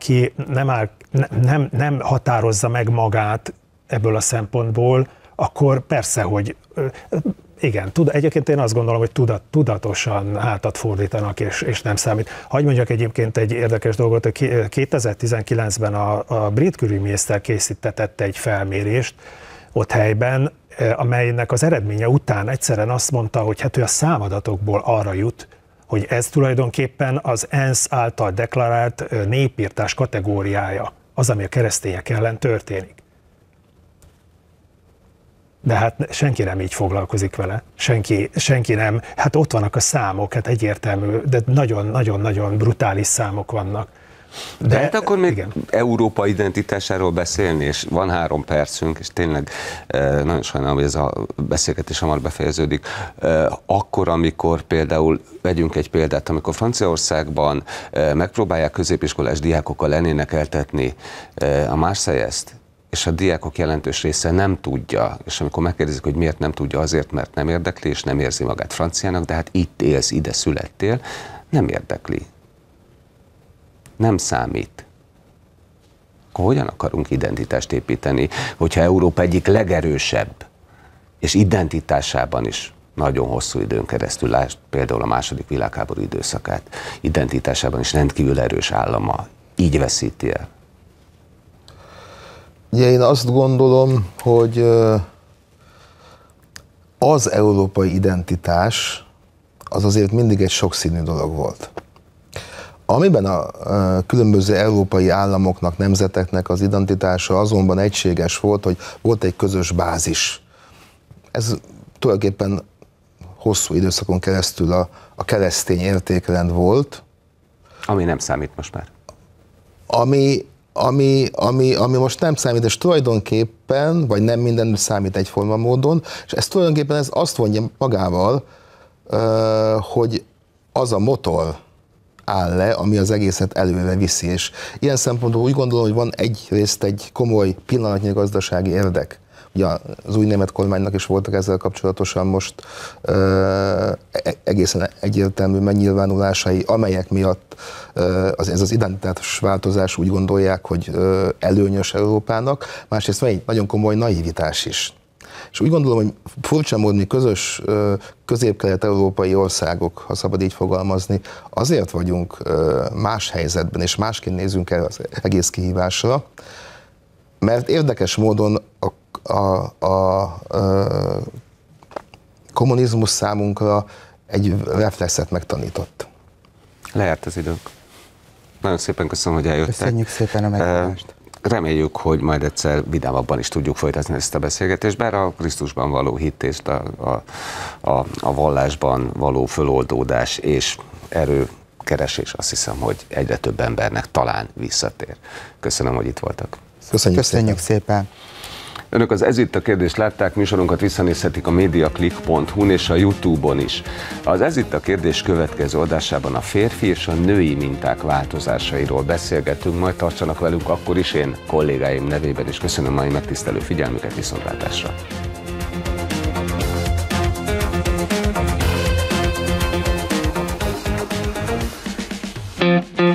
Speaker 5: nem határozza meg magát ebből a szempontból, akkor persze, hogy igen, egyébként én azt gondolom, hogy tudatosan hátat fordítanak, és nem számít. Hagy mondjak egyébként egy érdekes dolgot, hogy 2019-ben a brit külügyminiszter készítetett egy felmérést ott helyben, amelynek az eredménye után egyszerűen azt mondta, hogy hát ő a számadatokból arra jut, hogy ez tulajdonképpen az ENSZ által deklarált népirtás kategóriája, az, ami a keresztények ellen történik. De hát senki nem így foglalkozik vele, senki nem, hát ott vannak a számok, hát egyértelmű, de nagyon-nagyon-nagyon brutális számok vannak,
Speaker 2: De hát akkor még igen. Európa identitásáról beszélni, és van 3 percünk, és tényleg nagyon sajnálom, hogy ez a beszélgetés hamar befejeződik. Akkor, amikor például, vegyünk egy példát, amikor Franciaországban megpróbálják középiskolás diákokkal lenénekeltetni a Marseillaise-t, és a diákok jelentős része nem tudja, és amikor megkérdezik, hogy miért nem tudja, azért, mert nem érdekli, és nem érzi magát franciának, de hát itt élsz, ide születtél, nem érdekli. Nem számít. Akkor hogyan akarunk identitást építeni, hogyha Európa egyik legerősebb, és identitásában is nagyon hosszú időn keresztül, lásd például a II. Világháború időszakát, identitásában is rendkívül erős állama így veszíti el?
Speaker 3: Ugye én azt gondolom, hogy az európai identitás az azért mindig egy sokszínű dolog volt. Amiben a különböző európai államoknak, nemzeteknek az identitása azonban egységes volt, hogy volt egy közös bázis. Ez tulajdonképpen hosszú időszakon keresztül a keresztény értékrend volt.
Speaker 2: Ami nem számít most már.
Speaker 3: Ami most nem számít, és tulajdonképpen, vagy nem minden számít egyforma módon, és ez tulajdonképpen ez azt vonja magával, hogy az a motor áll le, ami az egészet előre viszi, és ilyen szempontból úgy gondolom, hogy van egyrészt egy komoly pillanatnyi gazdasági érdek. Ugye az új német kormánynak is voltak ezzel kapcsolatosan most egészen egyértelmű megnyilvánulásai, amelyek miatt ez az identitás változás úgy gondolják, hogy előnyös Európának, másrészt van egy nagyon komoly naivitás is. És úgy gondolom, hogy furcsa módon mi közös közép-kelet-európai országok, ha szabad így fogalmazni, azért vagyunk más helyzetben, és másként nézünk el az egész kihívásra, mert érdekes módon a kommunizmus számunkra egy reflexet megtanított.
Speaker 2: Lejárt az időnk. Nagyon szépen köszönöm, hogy eljöttek.
Speaker 4: Köszönjük szépen a meghívást.
Speaker 2: Reméljük, hogy majd egyszer vidámabban is tudjuk folytatni ezt a beszélgetést, bár a Krisztusban való hit és a vallásban való föloldódás és erőkeresés, azt hiszem, hogy egyre több embernek talán visszatér. Köszönöm, hogy itt voltak.
Speaker 4: Köszönjük szépen.
Speaker 2: Önök az Ez itt a kérdés látták, műsorunkat visszanézhetik a mediaclick.hu-n és a YouTube-on is. Az Ez itt a kérdés következő adásában a férfi és a női minták változásairól beszélgetünk, majd tartsanak velünk akkor is, én kollégáim nevében is köszönöm mai megtisztelő figyelmüket, viszontlátásra.